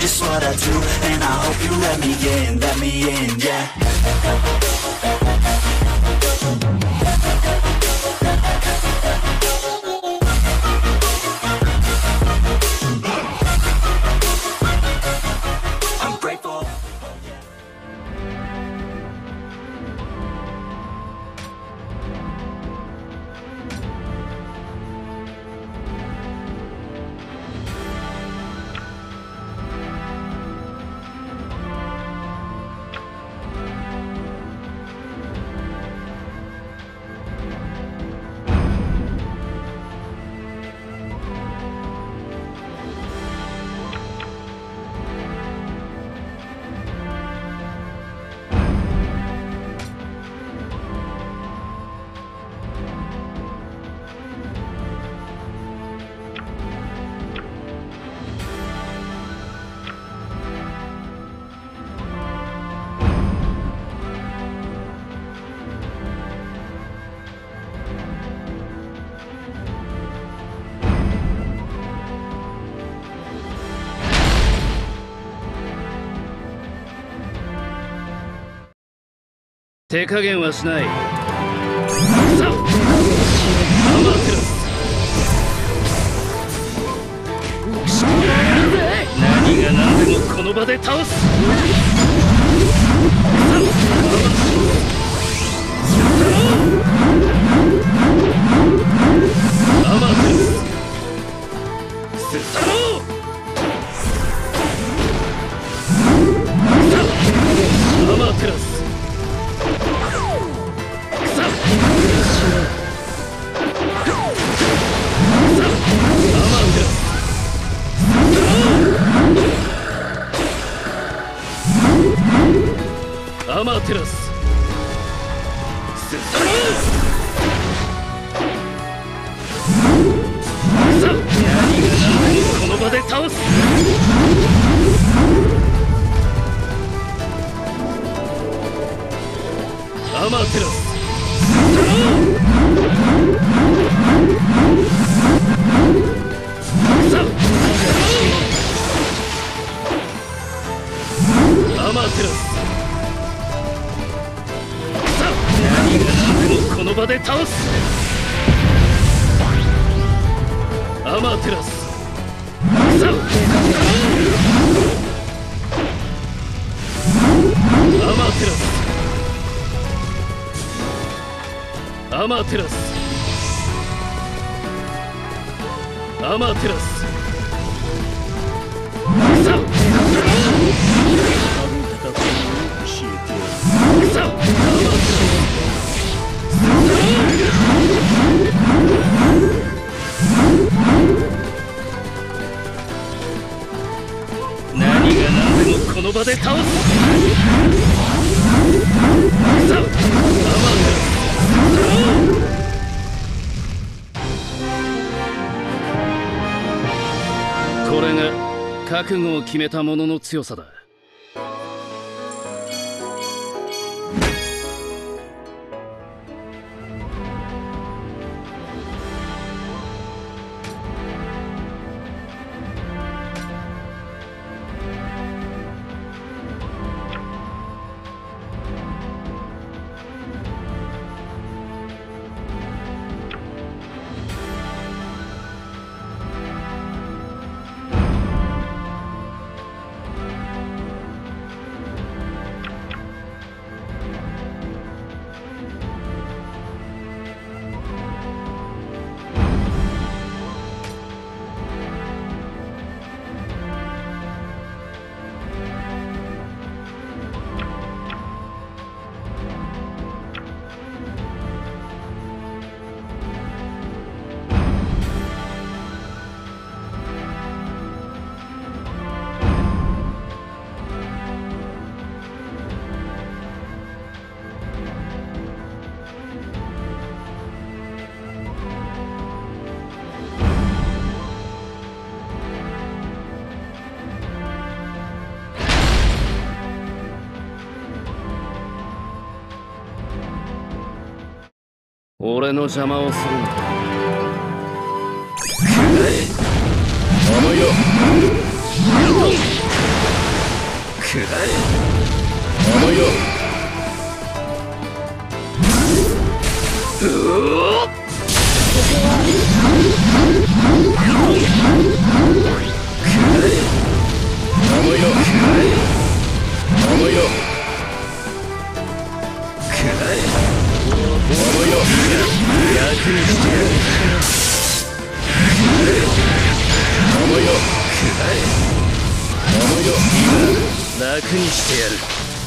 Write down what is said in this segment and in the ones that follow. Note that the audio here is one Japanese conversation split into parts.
just what I do, and I hope you let me in, yeah. I'm grateful. 手加減はしない。さあ、アマテラス。何が何でもこの場で倒す。さあ、アマテラス。スサロー。さあ、アマテラス。アマテラス。スサロー。さあ、何が何でもこの場で倒す。アマテラス。さあ、アマテラス。さあ、何が何でもこの場で倒す。アマテラス。さあ、アマテラス。アマテラス。アマテラス。さあ、さあ、何が何でもこの場で倒す。さあ、アマテラス。これが覚悟を決めた者の強さだ。俺の邪魔をするな。重いよ。 重いよ。楽にしてやる。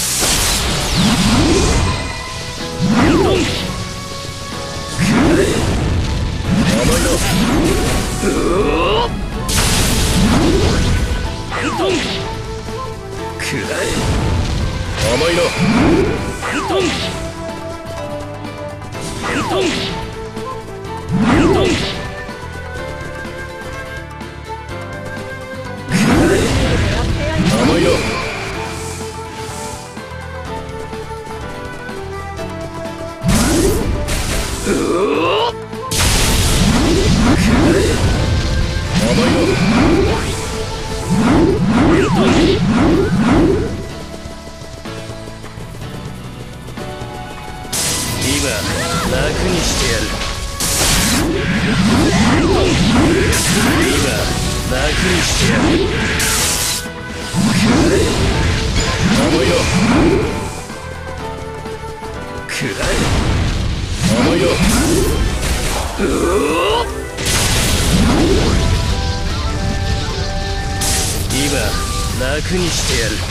楽にしてやる。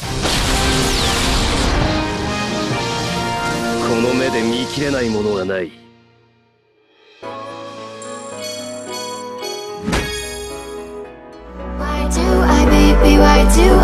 この目で見切れないものはない。 Why do I, baby, why do